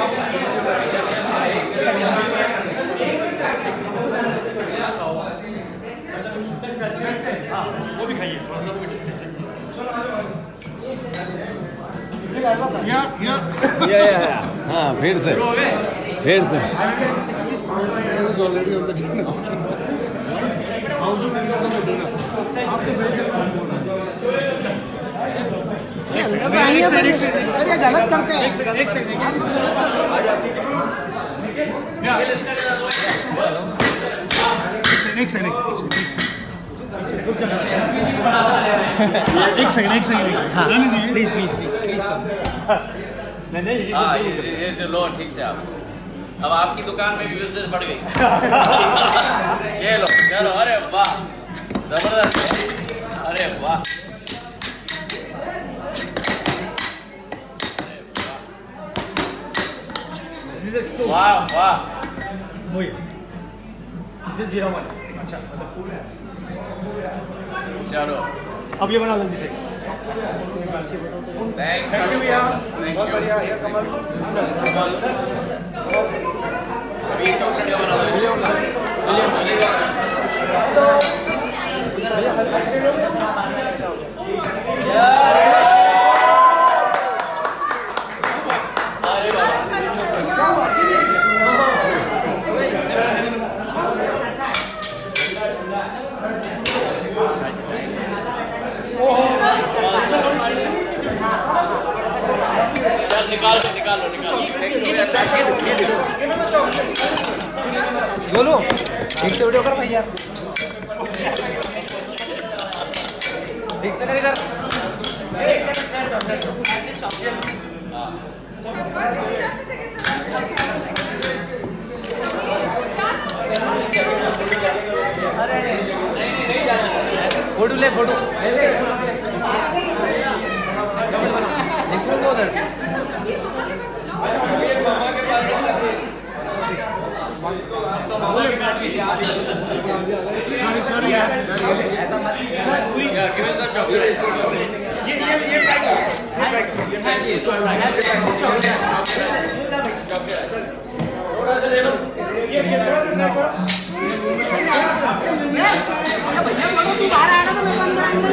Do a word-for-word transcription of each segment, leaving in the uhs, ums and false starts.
वो भी खाइए। हाँ फिर से फिर से अरे गलत करते हैं। एक सेकंड एक सेकंड एक सेकंड एक सेकंड प्लीज प्लीज प्लीज नहीं नहीं हाँ ये ये जो लो ठीक से आप अब आपकी दुकान में भी बिजनेस बढ़ गई। ये लो चलो अरे वाह जबरदस्त अरे वाह वाह वाह जीरा वन अच्छा चलो अब ये बना जल्दी से। थैंक थैंक यू भैया बहुत बढ़िया ये कमल अभी चॉकलेट का बना दो निकाल लो निकाल लो निकाल बोलो ठीक से वीडियो कर भैया ठीक से कर इधर फोटो ले फोटो इसमें उधर सॉरी सॉरी ये ये ये ट्राई करो ये ट्राई करो इसको ट्राई करो थोड़ा सा ले लो ये ये थोड़ा सा ट्राई करो भैया बोलो तू बाहर आएगा तो मैं अंदर अंदर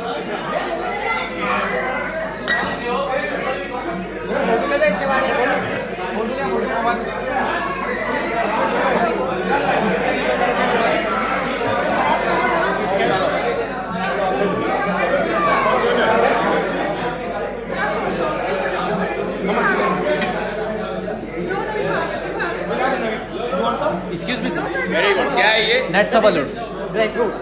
फोटो ले ले इसके बाद फोटो ले फोटो आवाज excuse me sir very good क्या है ये नेट सा बलून ड्राई फ्रूट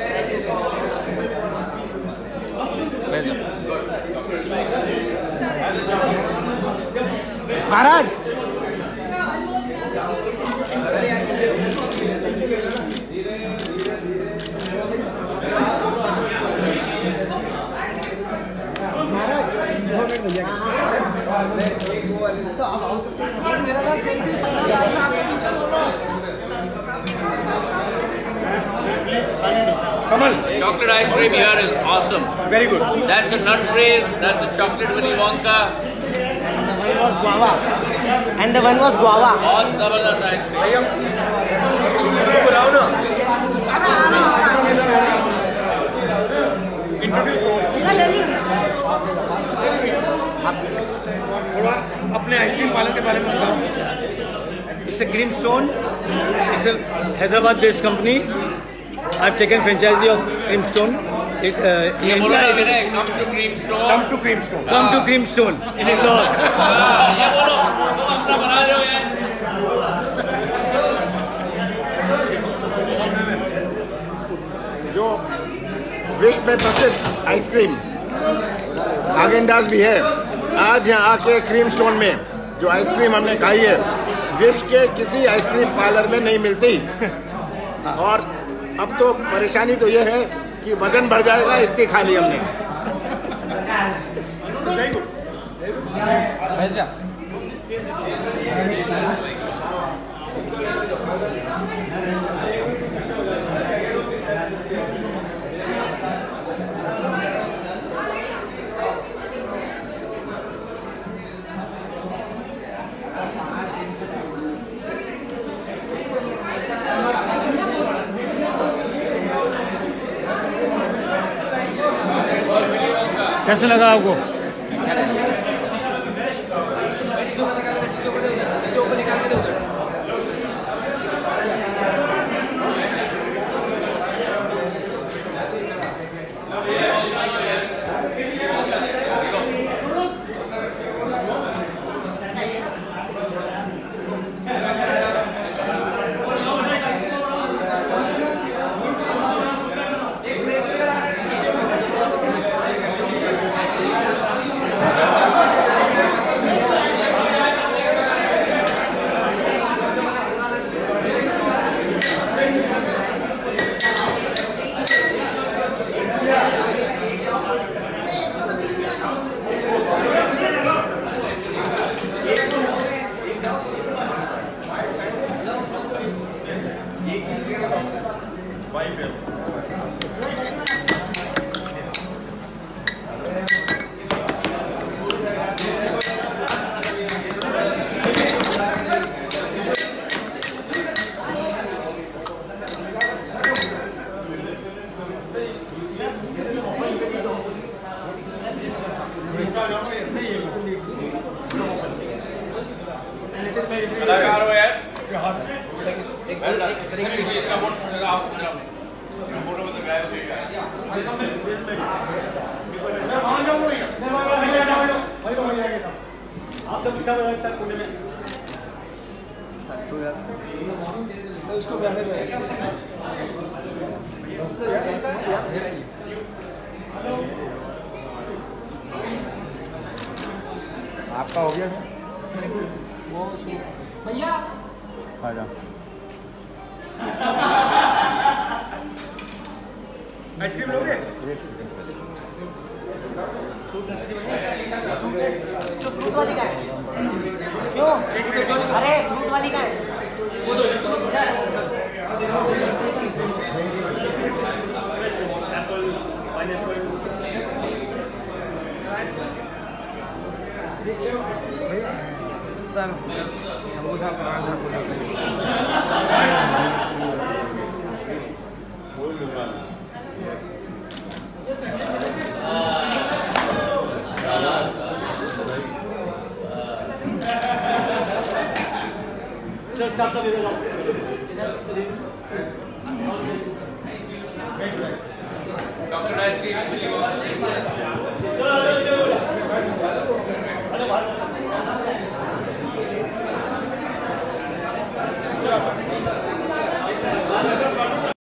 महाराज तो अब मेरा था सेल्फी पंद्रह साल से कमल chocolate ice cream here is awesome very good that's a nut craze that's a chocolate Willy Wonka one was guava and the one was guava बहुत जबरदस्त ice cream भैया बुलाओ ना इंट्रोड्यूस थोड़ा अपने आइसक्रीम पार्लर के बारे में बताओ। It's a cream stone it's a Hyderabad based company I have taken franchise of cream stone it in India it is come to cream store come to cream stone come to cream stone in Indore ये बोलो तुम अपना बना रहे हो यार जो विश्व में प्रसिद्ध आइसक्रीम हागेन-डाज़ भी है। आज यहाँ आके क्रीम स्टोन में जो आइसक्रीम हमने खाई है विश्व के किसी आइसक्रीम पार्लर में नहीं मिलती। और अब तो परेशानी तो ये है कि वजन बढ़ जाएगा इतनी खा ली हमने। कैसे लगा आपको? कलाकार हो यार। एक इसका फोटो आप फोटो में तो गायब हो गया। आप सब लिखा हुआ है पुणे में। इसको गाने दो। आपका हो गया वो भैया आ जा। आइसक्रीम लोगे? फ्रूट वाली का है क्यों? अरे फ्रूट वाली का है वो दो सर अंगूठा पराठा चल स्टाफ सब इधर आओ। चॉकलेट आइसक्रीम चलो चलो चलो।